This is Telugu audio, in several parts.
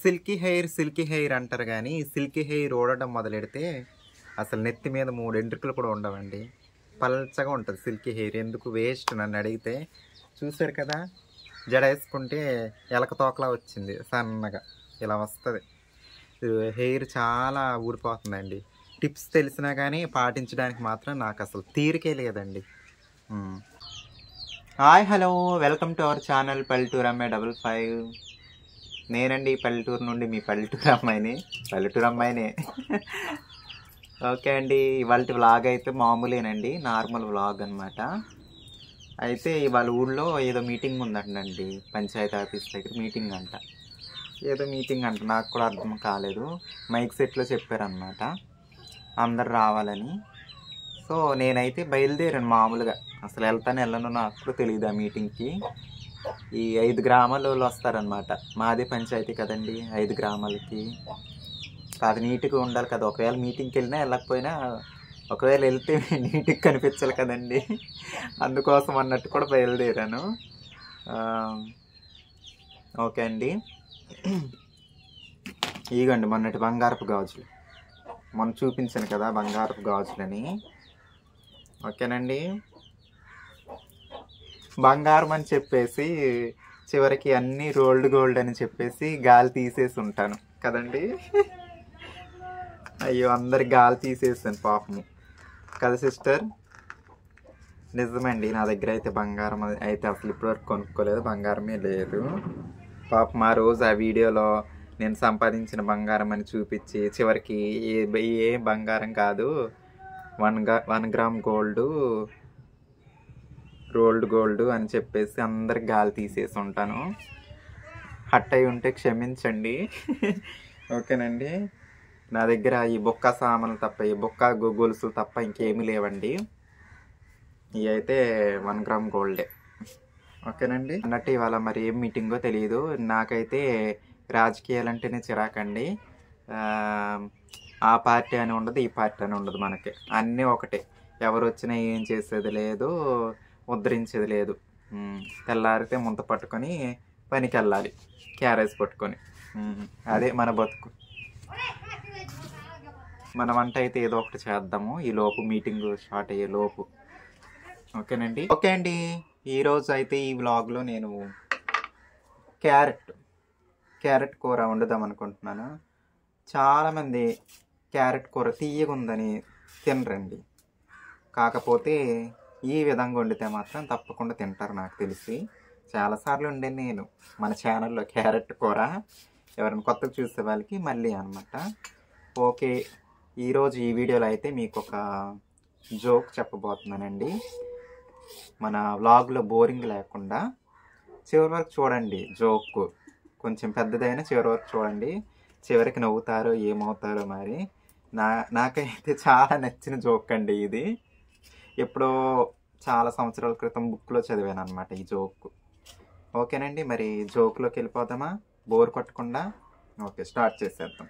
సిల్కీ హెయిర్ అంటారు కానీ సిల్కీ హెయిర్ ఊడడం మొదలెడితే అసలు నెత్తి మీద 3 ఎంట్రుకలు కూడా ఉండవండి. పల్చగా ఉంటుంది సిల్కీ హెయిర్. ఎందుకు వేస్ట్ నన్ను అడిగితే. చూసారు కదా, జడ వేసుకుంటే ఎలక తోకలా వచ్చింది, సన్నగా ఇలా వస్తుంది. హెయిర్ చాలా ఊడిపోతుందండి. టిప్స్ తెలిసినా కానీ పాటించడానికి మాత్రం నాకు అసలు తీరికే లేదండి. Hi, hello, welcome to our channel పల్లెటూరు అమ్మాయి 55. నేనండి పల్లెటూరు నుండి మీ పల్లెటూరు అమ్మాయినే. ఓకే అండి, ఇవాళ వ్లాగ్ అయితే మామూలేనండి, నార్మల్ వ్లాగ్ అనమాట. అయితే ఇవాళ ఊళ్ళో ఏదో మీటింగ్ ఉందంటండి, పంచాయతీ ఆఫీస్ దగ్గర మీటింగ్ అంట. ఏదో మీటింగ్ అంట, నాకు కూడా అర్థం కాలేదు. మైక్ సెట్లో చెప్పారనమాట అందరు రావాలని. సో నేనైతే బయలుదేరాను మామూలుగా. అసలు వెళ్ళను నాకు కూడా తెలియదు ఆ మీటింగ్కి. ఈ 5 గ్రామాల వాళ్ళు వస్తారనమాట. మాది పంచాయతీ కదండి, 5 గ్రామాలకి కాదు, నీట్గా ఉండాలి కదా. ఒకవేళ మీటింగ్కి వెళ్ళినా వెళ్ళకపోయినా, ఒకవేళ వెళ్తే నీట్గా కనిపించాలి కదండి. అందుకోసం అన్నట్టు కూడా బయలుదేరాను. ఓకే అండి, ఇగండి మొన్నటి బంగారపు గాజులు, మొన్న చూపించాను కదా బంగారపు గాజులని. ఓకేనండి, బంగారం అని చెప్పేసి చివరికి అన్నీ రోల్డ్ గోల్డ్ అని చెప్పేసి గాలి తీసేసి ఉంటాను కదండి. అయ్యో, అందరి గాలి తీసేసాను పాపము కదా సిస్టర్. నిజమండి, నా దగ్గర అయితే బంగారం అయితే అసలు ఇప్పటివరకు కొనుక్కోలేదు, బంగారమే లేదు. పాపం ఆ రోజు ఆ వీడియోలో నేను సంపాదించిన బంగారం అని చూపించి చివరికి ఏ బంగారం కాదు, 1 గ్రామ్ గోల్డ్, రోల్డ్ గోల్డ్ అని చెప్పేసి అందరికి గాలి తీసేసి ఉంటాను. హట్ అయి ఉంటే క్షమించండి. ఓకేనండి, నా దగ్గర ఈ బొక్క సామాన్లు తప్ప, ఈ బొక్క గొలుసులు తప్ప ఇంకేమీ లేవండి. ఇవి అయితే 1 గ్రామ్ గోల్డే. ఓకేనండి, అన్నట్టు ఇవాళ మరి ఏం మీటింగో తెలియదు. నాకైతే రాజకీయాలంటేనే చిరాకండి. ఆ పార్టీ అని ఉండదు, ఈ పార్టీ అని ఉండదు, మనకి అన్నీ ఒకటే. ఎవరు వచ్చినా ఏం చేసేది లేదు, ఉద్ధరించేది లేదు. తెల్లారితే ముంత పట్టుకొని పనికి వెళ్ళాలి, క్యారేజ్ పట్టుకొని. అదే మన బతుకు. మన వంట అయితే ఏదో ఒకటి చేద్దాము ఈ లోపు, మీటింగ్ స్టార్ట్ అయ్యే లోపు. ఓకేనండి. ఓకే అండి, ఈరోజు అయితే ఈ వ్లాగ్లో నేను క్యారెట్ కూర వండుదాం అనుకుంటున్నాను. చాలామంది క్యారెట్ కూర తీయగా ఉందని తినరండి. కాకపోతే ఈ విధంగా వండితే మాత్రం తప్పకుండా తింటారు నాకు తెలిసి. చాలాసార్లు వండాను నేను మన ఛానల్లో క్యారెట్ కూర. ఎవరైనా కొత్తగా చూసే వాళ్ళకి మళ్ళీ అనమాట. ఓకే, ఈరోజు ఈ వీడియోలో అయితే మీకు ఒక జోక్ చెప్పబోతున్నానండి. మన వ్లాగ్లో బోరింగ్ లేకుండా చివరి వరకు చూడండి. జోక్ కొంచెం పెద్దదైనా చివరి వరకు చూడండి. చివరికి నవ్వుతారో ఏమవుతారో మరి. నాకైతే చాలా నచ్చిన జోక్ అండి ఇది. ఎప్పుడో చాలా సంవత్సరాల క్రితం బుక్లో చదివాను అనమాట ఈ జోక్. ఓకేనండి, మరి జోక్లోకి వెళ్ళిపోదామా బోర్ కొట్టకుండా? ఓకే, స్టార్ట్ చేసేద్దాం.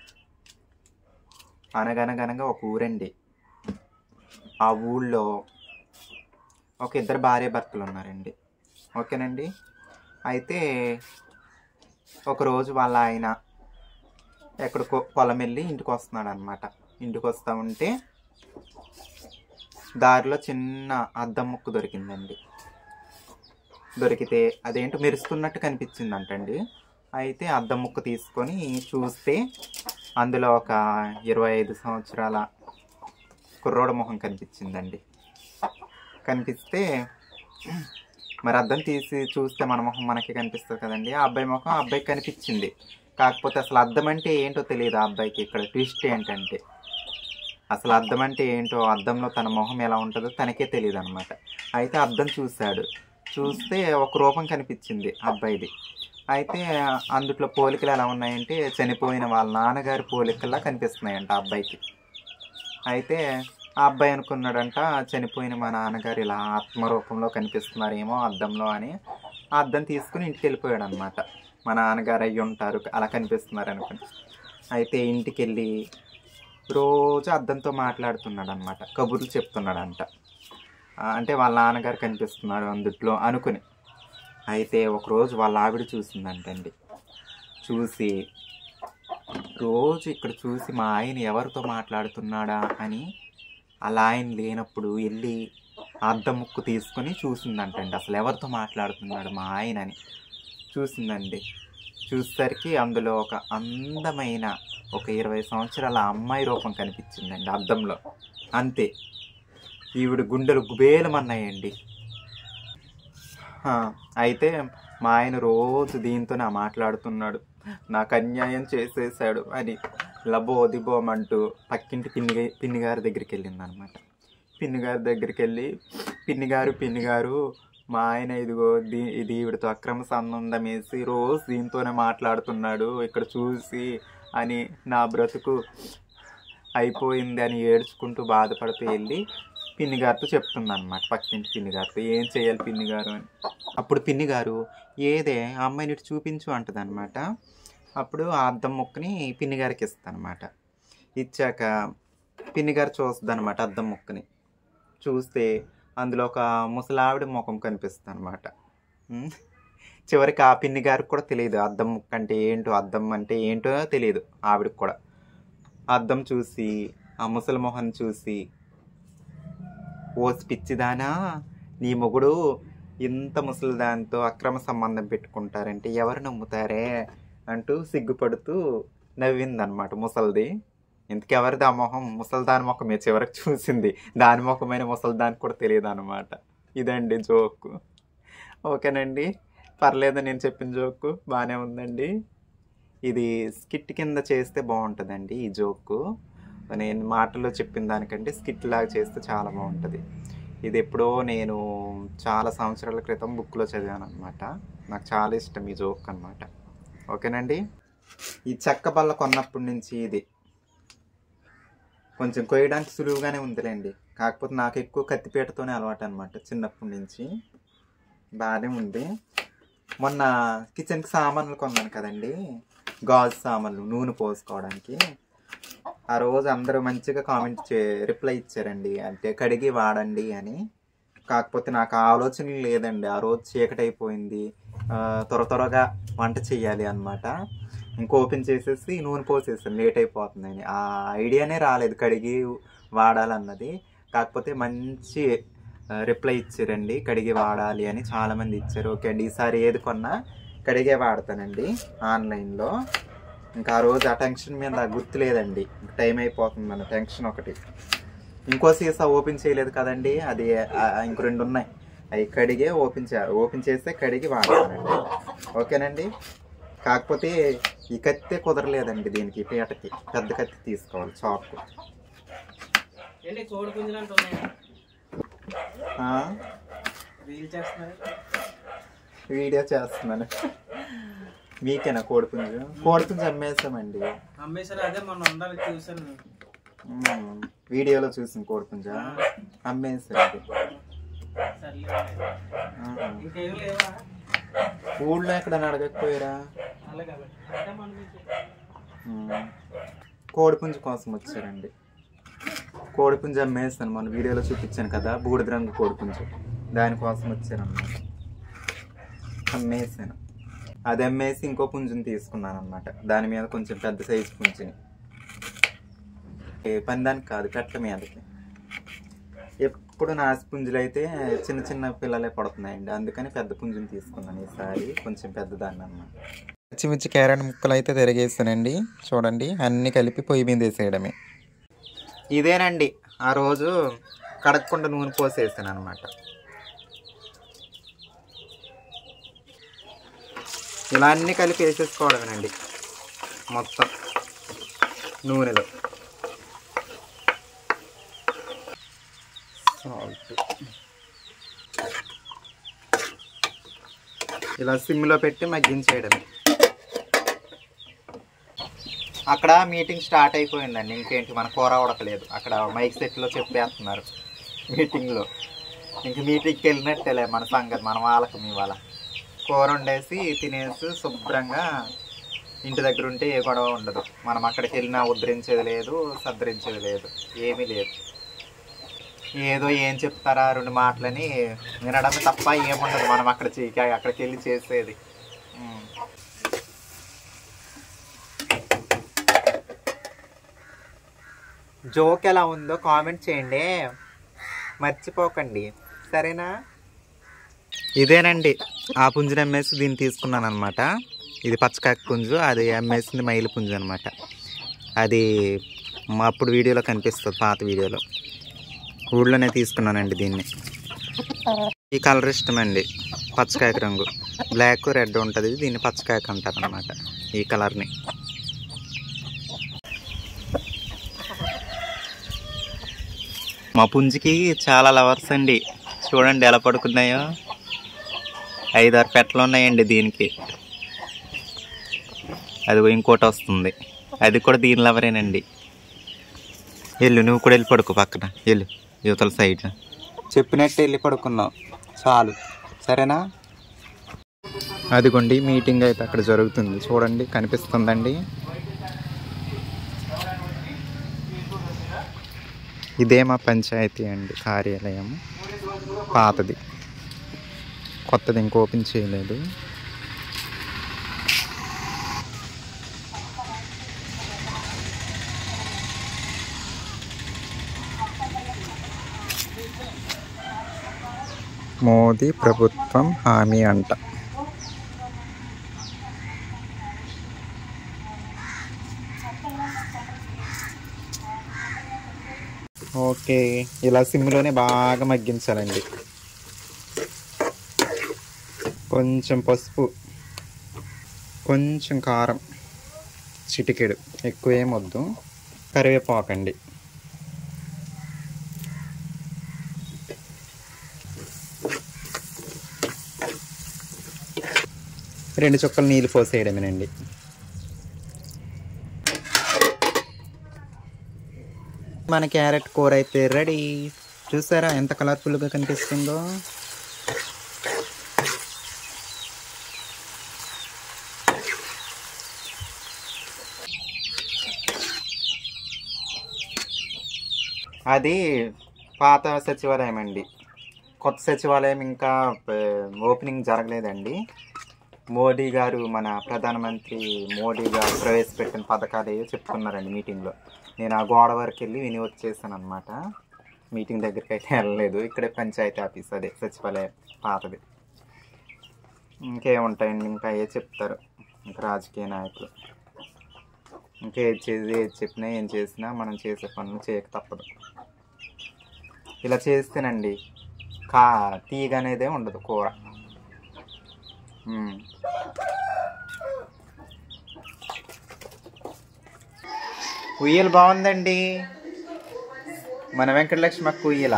అనగనగనగా ఒక ఊరండి. ఆ ఊళ్ళో ఒక 2 భార్య భర్తలు ఉన్నారండి. ఓకేనండి, అయితే ఒకరోజు వాళ్ళ ఆయన ఎక్కడికో పొలం వెళ్ళి ఇంటికి వస్తున్నాడు అనమాట. ఇంటికి వస్తూ ఉంటే దారిలో చిన్న అద్దం ముక్క దొరికిందండి. దొరికితే అదేంటో మెరుస్తున్నట్టు కనిపించిందంటండి. అయితే అద్దం ముక్క తీసుకొని చూస్తే అందులో ఒక 25 సంవత్సరాల కుర్రోడ మొహం కనిపించిందండి. కనిపిస్తే మరి అద్దం తీసి చూస్తే మన మొహం మనకి కనిపిస్తుంది కదండి. ఆ అబ్బాయి మొహం ఆ అబ్బాయికి కనిపించింది. కాకపోతే అసలు అద్దం అంటే ఏంటో తెలియదు ఆ అబ్బాయికి. ఇక్కడ ట్విస్ట్ ఏంటంటే అసలు అద్దం అంటే ఏంటో, అద్దంలో తన మొహం ఎలా ఉంటుందో తనకే తెలియదు అనమాట. అయితే అద్దం చూశాడు. చూస్తే ఒక రూపం కనిపించింది అబ్బాయిది. అయితే అందుట్లో పోలికలు ఎలా ఉన్నాయంటే చనిపోయిన వాళ్ళ నాన్నగారి పోలికల్లా కనిపిస్తున్నాయంట ఆ అబ్బాయికి. అయితే ఆ అబ్బాయి అనుకున్నాడంట, చనిపోయిన మా నాన్నగారు ఇలా ఆత్మరూపంలో కనిపిస్తున్నారేమో అద్దంలో అని. ఆ అద్దం తీసుకుని ఇంటికి వెళ్ళిపోయాడు అనమాట. మా నాన్నగారు అయ్యి ఉంటారు అలా కనిపిస్తున్నారు అనుకుని. అయితే ఇంటికి వెళ్ళి రోజు అద్దంతో మాట్లాడుతున్నాడు అనమాట, కబుర్లు చెప్తున్నాడంట. అంటే వాళ్ళ నాన్నగారు కనిపిస్తున్నారు అందుట్లో అనుకుని. అయితే ఒకరోజు వాళ్ళ ఆవిడ చూసిందంటండి. చూసి రోజు ఇక్కడ చూసి మా ఆయన ఎవరితో మాట్లాడుతున్నాడా అని అలా ఆయన లేనప్పుడు వెళ్ళి అద్దం ముక్కు తీసుకొని చూసిందంటండి. అసలు ఎవరితో మాట్లాడుతున్నాడు మా ఆయన అని చూసిందండి. చూసేసరికి అందులో ఒక అందమైన ఒక 20 సంవత్సరాల అమ్మాయి రూపం కనిపించిందండి అద్దంలో. అంతే, ఈవిడ గుండెలు గుబేలమన్నాయండి. అయితే మా ఆయన రోజు దీంతో నా మాట్లాడుతున్నాడు, నాకు అన్యాయం చేసేసాడు అని లబోదిబోమంటూ పక్కింటి పిన్ని గారి దగ్గరికి వెళ్ళింది అనమాట. పిన్ని గారి దగ్గరికి వెళ్ళి, పిన్ని గారు మా ఆయన ఇదిగో ఇది ఈవిడతో అక్రమ సంబంధం వేసి రోజు దీంతోనే మాట్లాడుతున్నాడు ఇక్కడ చూసి అని నా బ్రతుకు అయిపోయింది అని ఏడ్చుకుంటూ బాధపడుతూ వెళ్ళి పిన్ని గారితో చెప్తుంది అనమాట. పక్కింటి పిన్ని గారితో ఏం చేయాలి పిన్ని గారు అని. అప్పుడు పిన్ని గారు ఏదే ఆ అమ్మాయిని ఇటు చూపించు అంటుంది అనమాట. అప్పుడు ఆ అద్దం ముక్కని పిన్ని గారికి ఇస్తాను అనమాట. ఇచ్చాక పిన్ని గారు చూస్తుంది అనమాట అద్దం ముక్కని. చూస్తే అందులో ఒక ముసలావిడ ముఖం కనిపిస్తుంది అనమాట. చివరికి ఆ పిన్ని గారికి కూడా తెలియదు అద్దం ముక్క అంటే ఏంటో, అద్దం అంటే ఏంటో తెలియదు ఆవిడకి కూడా. అద్దం చూసి ఆ ముసలి మొహం చూసి, ఓసి పిచ్చిదానా, నీ మొగుడు ఇంత ముసలిదానితో అక్రమ సంబంధం పెట్టుకుంటారంటే ఎవరు నమ్ముతారే అంటూ సిగ్గుపడుతూ నవ్విందనమాట ముసలిది. ఇంతకెవరిది ఆ మొహం? ముసలిదాని మొహమే చివరికి చూసింది, దాని మొహమైన ముసలిదానికి కూడా తెలియదు అనమాట. ఇదండి జోకు. ఓకేనండి, పర్లేదు, నేను చెప్పిన జోకు బాగానే ఉందండి. ఇది స్కిట్ కింద చేస్తే బాగుంటుందండి ఈ జోకు. నేను మాటల్లో చెప్పిన దానికంటే స్కిట్ లాగా చేస్తే చాలా బాగుంటుంది. ఇది ఎప్పుడో నేను చాలా సంవత్సరాల క్రితం బుక్లో చదివాను అనమాట. నాకు చాలా ఇష్టం ఈ జోక్ అనమాట. ఓకేనండి, ఈ చెక్క బల్ల కొన్నప్పటి నుంచి ఇది కొంచెం కొయ్యడానికి సులువుగానే ఉందిలేండి. కాకపోతే నాకు ఎక్కువ కత్తిపీటతోనే అలవాటు అనమాట చిన్నప్పటి నుంచి. బాగానే ఉంది. మొన్న కిచెన్కి సామాన్లు కొన్నాను కదండి, గాజు సామాన్లు, నూనె పోసుకోవడానికి. ఆ రోజు అందరూ మంచిగా రిప్లై ఇచ్చారండి, అంటే కడిగి వాడండి అని. కాకపోతే నాకు ఆలోచన లేదండి. ఆ రోజు చీకటి అయిపోయింది, త్వరగా వంట చెయ్యాలి అనమాట. ఇంక ఓపెన్ చేసేసి నూనె పోసేసాను, లేట్ అయిపోతుందని. ఆ ఐడియానే రాలేదు కడిగి వాడాలన్నది. కాకపోతే మంచి రిప్లై ఇచ్చారండి, కడిగి వాడాలి అని చాలామంది ఇచ్చారు. ఓకే అండి, ఈసారి ఏది కొన్నా కడిగే వాడతానండి ఆన్లైన్లో. ఇంకా ఆ రోజు ఆ టెన్షన్ మీద గుర్తులేదండి, టైం అయిపోతుందన్న టెన్షన్ ఒకటి. ఇంకో సీసా ఓపెన్ చేయలేదు కదండి, అది ఇంక 2 ఉన్నాయి, అవి కడిగే ఓపెన్ చేస్తే కడిగి వాడతానండి. ఓకేనండి, కాకపోతే ఈ కత్తే కుదరలేదండి దీనికి, పీటకి పెద్ద కత్తి తీసుకోవాలి, చాకు. వీడియో చేస్తున్నాను. మీకేనా కోడిపుంజు? కోడిపుంజు అమ్మేసామండి. వీడియోలో చూసిన కోడిపుంజ అమ్మేసారు. ఊళ్ళో ఎక్కడ అడగకపోయారా? కోడిపుంజు కోసం వచ్చారండి. కోడిపుంజు అమ్మేస్తాను, మన వీడియోలో చూపించాను కదా, బూడిద రంగు కోడిపుంజు, దానికోసం వచ్చారన్నమాట. అమ్మేసాను. అది అమ్మేసి ఇంకో పుంజుని తీసుకున్నాను అనమాట. దాని మీద కొంచెం పెద్ద సైజు పుంజుని, పందానికి కాదు, కట్ల మీదకి. ఎప్పుడు నాసి పుంజులు అయితే చిన్న చిన్న పిల్లలే పడుతున్నాయండి, అందుకని పెద్ద పుంజుని తీసుకున్నాను ఈసారి, కొంచెం పెద్దదాన్ని అన్నమాట. పచ్చిమిర్చి క్యారెట్ ముక్కలు అయితే తిరిగేస్తానండి. చూడండి, అన్నీ కలిపి పొయ్యి మీద వేసేయడమే. ఇదేనండి ఆ రోజు కడగకుండా నూనె పోసేసాను అనమాట. ఇలా అన్నీ కలిపి వేసేసుకోవడమేనండి మొత్తం నూనెలో. సాల్ట్ ఇలా సిమ్లో పెట్టి మగ్గించేయడమే. అక్కడ మీటింగ్ స్టార్ట్ అయిపోయిందండి. ఇంకేంటి, మన కూర ఉడకలేదు. అక్కడ మైక్ సెట్లో చెప్పేస్తున్నారు మీటింగ్లో. ఇంక మీటింగ్కి వెళ్ళినట్టేలే మన సంగతి, మన వాళ్ళకి మీ వాళ్ళ. కూర వండేసి తినేసి శుభ్రంగా ఇంటి దగ్గర ఉంటే ఏ గొడవ ఉండదు. మనం అక్కడికి వెళ్ళినా ఉద్ధరించేది లేదు, సద్ధరించేది లేదు, ఏమీ లేదు. ఏదో ఏం చెప్తారా 2 మాటలని వినడమే తప్ప ఏముండదు మనం అక్కడికి వెళ్ళి చేసేది. జోక్ ఎలా ఉందో కామెంట్ చేయండి, మర్చిపోకండి, సరేనా? ఇదేనండి ఆ పుంజుని అమ్మేసి దీన్ని తీసుకున్నాను అనమాట. ఇది పచ్చకాక పుంజు, అది అమ్మేసింది మైలు పుంజు అనమాట. అది అప్పుడు వీడియోలో కనిపిస్తుంది, పాత వీడియోలో. ఊళ్ళోనే తీసుకున్నానండి దీన్ని. ఈ కలర్ ఇష్టమండి, పచ్చకాయక రంగు, బ్లాక్ రెడ్ ఉంటుంది, దీన్ని పచ్చకాయక అంటారు అనమాట ఈ కలర్ని. మా పుంజుకి చాలా లవర్స్ అండి, చూడండి ఎలా పడుకున్నాయో. 5-6 పెట్టలు ఉన్నాయండి దీనికి. అది ఇంకోటి వస్తుంది, అది కూడా దీని లవరేనండి. వెళ్ళు, నువ్వు కూడా వెళ్ళి పడుకో, పక్కన వెళ్ళు, యువతల సైడ్. చెప్పినట్టు వెళ్ళి పడుకున్నావు చాలు, సరేనా? అదిగోండి మీటింగ్ అయితే అక్కడ జరుగుతుంది, చూడండి కనిపిస్తుందండి. ఇదే మా పంచాయతీ అండి కార్యాలయం, పాతది, కొత్తది ఇంక ఓపెన్ చేయలేదు. మోదీ ప్రభుత్వం హామీ అంట. ఓకే, ఇలా సిమ్లోనే బాగా మగ్గించాలండి. కొంచెం పసుపు, కొంచెం కారం, చిటికెడు, ఎక్కువ ఏమొద్దు, కరివేపాకండి. రెండు చుక్కలు నీళ్ళు పోసేయడమేనండి. మన క్యారెట్ కూర అయితే రెడీ. చూసారా ఎంత కలర్ఫుల్గా కనిపిస్తుందో. అది పాత సచివాలయం అండి, కొత్త సచివాలయం ఇంకా ఓపెనింగ్ జరగలేదండి. మోడీ గారు, మన ప్రధానమంత్రి మోడీ గారు ప్రవేశపెట్టిన పథకాలు ఏవో చెప్తున్నారండి మీటింగ్లో. నేను ఆ గోడ వరకు వెళ్ళి విని వచ్చేసాను అనమాట. మీటింగ్ దగ్గరికి అయితే వెళ్ళలేదు. ఇక్కడే పంచాయతీ ఆఫీస్, అదే సచివాలయం పాతది. ఇంకేముంటాయండి, ఇంకా ఏ చెప్తారు ఇంకా రాజకీయ నాయకులు. ఏది చెప్పినా ఏం చేసినా మనం చేసే పనులు చేయక తప్పదు. ఇలా చేస్తేనండి తీగ అనేదే ఉండదు కూర. ఉయ్యలు బాగుందండి, మన వెంకటలక్ష్మక్క ఉయ్యల.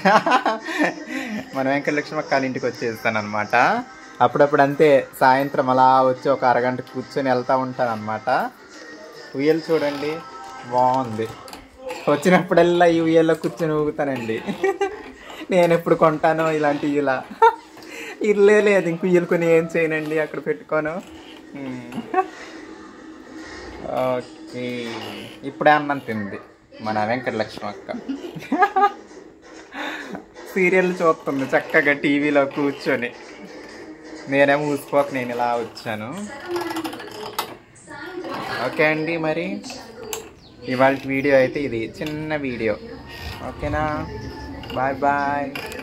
మన వెంకటలక్ష్మక్క వాళ్ళ ఇంటికి వచ్చేస్తాను అనమాట. అప్పుడప్పుడు అంతే, సాయంత్రం అలా వచ్చి ఒక అరగంట కూర్చొని వెళ్తూ ఉంటాను అనమాట. ఉయ్యలు చూడండి బాగుంది. వచ్చినప్పుడల్లా ఈ ఉయ్యల్లో కూర్చొని ఊగుతానండి. నేను ఎప్పుడు కొంటానో ఇలాంటి ఉయ్యల, ఇల్లే లేదు, ఇంక ఉయ్యలు కొని ఏం చేయనండి, అక్కడ పెట్టుకోను. ఓకే, ఇప్పుడే అన్నం తింది మన వెంకటలక్ష్మక్క. సీరియల్ చూస్తుంది చక్కగా టీవీలో కూర్చొని. నేనేమో ఊసిపోక నేను ఇలా వచ్చాను. ఓకే అండి, మరి ఇవాళ వీడియో అయితే ఇది చిన్న వీడియో. ఓకేనా, బాయ్ బాయ్.